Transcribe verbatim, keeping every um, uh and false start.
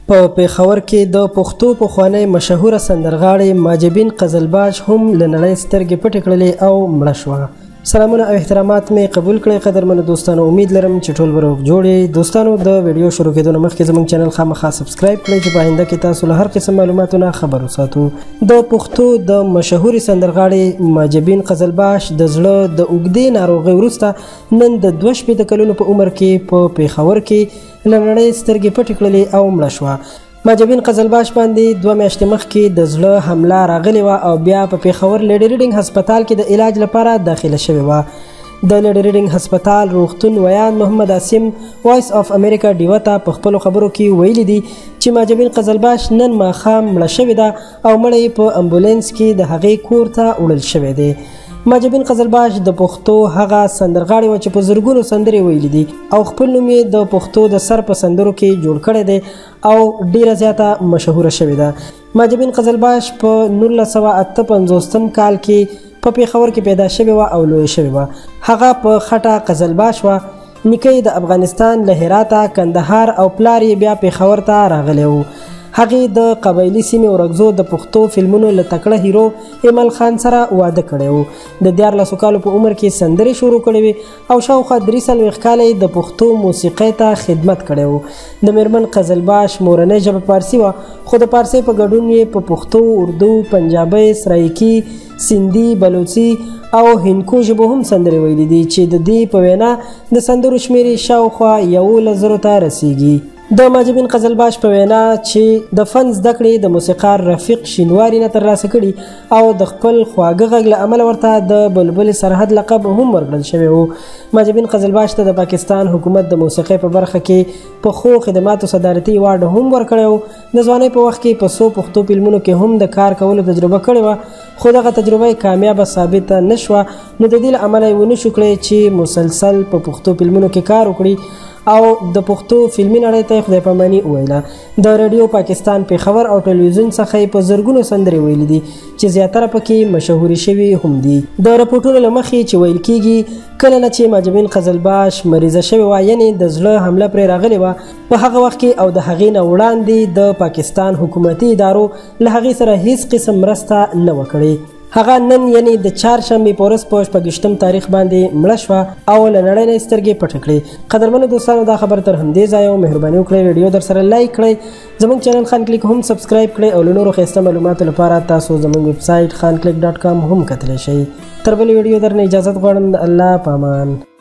په پېښور کې د پښتو پخوانی مشهوره سندرغاړې ماجبین قزلباش هم له نړۍ سترګې پټې کړلې او مړه شوه. سلامونه او احترامات مې قبول کړئ قدرمنو دوستانو. امید لرم چې ټول به روغ جوړ. دوستانو د ویډیو شروع کېدو نه مخکې زموږ چینل خامخا سبسکرایب کړئ چې په آینده کې تاسو له هر قسم معلوماتو نه خبر وساتو. د پښتو د مشهورې سندرغاړې ماجبین قزلباش د زړه د اوږدې ناروغۍ وروسته نن د دوه شپېته کلونو په عمر کې په پېښور کې له نړۍ سترګې پټې کړلې او مړه شوه. ماجبین قزلباش باندې دوه میاشتې مخکې د زړه حمله راغلې وه او بیا په پېښور لیډي ریډینګ هسپتال کې د علاج لپاره داخله شوې وه. د لیډي ریډینګ هسپتال روغتون ویان محمد عاصم وایس اف امریکا ډیوه ته په خپلو خبرو کې ویلي دي چې ماجبین قزلباش نن ماښام مړه شوې ده او مړه یې په امبولینس کې د هغې کور ته وړل شوی دی. ماجبین قزلباش د پښتو هغه سندرغاړې وه چې په زرګونو سندرې ویلي دي او خپل نوم یې د پښتو د سر په سندرو کې جوړ کړی دی او ډیره زیاته مشهوره شوې ده. ماجبین قزلباش په نولس سوه اته پنځوستم کال کې په پېښور کې پیدا شوې وه او لویه شوې وه. هغه په خټه قزلباش وه. نیکه یې د افغانستان له هراته کندهار او پلار یې بیا پېښور ته راغلی و. هغې د قبایلي سیمې ورکزو د پښتو فلمونو له تکړه هیرو ایمل خان سره واده کړی و. د دیارلسو کالو په عمر کې سندرې شروع کړې وې او شاوخوا درې څلوېښت کاله یې د پښتو موسیقۍ ته خدمت کړی و. د میرمن قزلباش مورنۍ ژبه پارسي وه خو د پارسۍ په ګډون یې په پښتو، اردو، پنجابۍ، سرایکي، سندي، بلوچي او هندکو ژبو هم سندرې ویلي دي چې د دې په وینا د سندرو شمېر شاوخوا یولس زرو ته رسیږي. د ماجبین قزلباش په وینا چې د فن زده کړې د موسیقار رفیق شینواري نه ترلاسه کړي او د خپل خواږه غږ له امله ورته د بلبل سرحد لقب هم ورکړل شوی و. ماجبین قزلباش ته د پاکستان حکومت د موسیقۍ په برخه کې په ښو خدماتو صدارتي ایوارډ هم ورکړی و. د ځوانۍ په وخت کې په څو پښتو فلمونو کې هم د کار کولو تجربه کړې وه خو دغه تجربه یې کامیابه ثابته نه شوه نو د دې له امله یې ونه شو کړی چې مسلسل په پښتو فلمونو کې کار وکړي او د پښتو فلمي نړۍ ته یې خدای پاماني وویله. د رادیو پاکستان پېښور او ټلویزیون څخه یې په زرګونو سندرې ویلي دي چې زیاتره پکې مشهورې شوي هم دي. د رپورټونو له مخې چې ویل کېږي کله نه چې ماجبین قزلباش مریضه شوې وه یعنې د زړه حمله پرې راغلې وه په هغه وخت کې او د هغې نه وړاندې د پاکستان حکومتي ادارو له هغې سره هیڅ قسم مرسته نه وه کړې. هغه نن یعنی د چهارشنبې په ورځ په شپږویشتم تاریخ باندې مړه شوه او له نړۍ نه یې سترګې پټې کړې. قدرمنو دوستانو دا خبر تر همدې ځایه مهرباني وکړئ ویډیو در سره لایک کړئ، زموږ چینل خان کلیک هم سبسکرایب کړئ او له نورو ښایسته معلوماتو لپاره تاسو زموږ ویب سایټ خان کلیک ډاټ کام هم کتلی شئ. تر بلې ویډیو در نه اجازت غواړم. د الله په امان.